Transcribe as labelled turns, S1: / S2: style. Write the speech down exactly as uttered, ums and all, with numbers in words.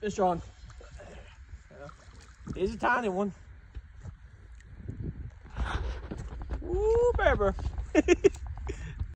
S1: It's John. Here's a tiny one. Woo, baby.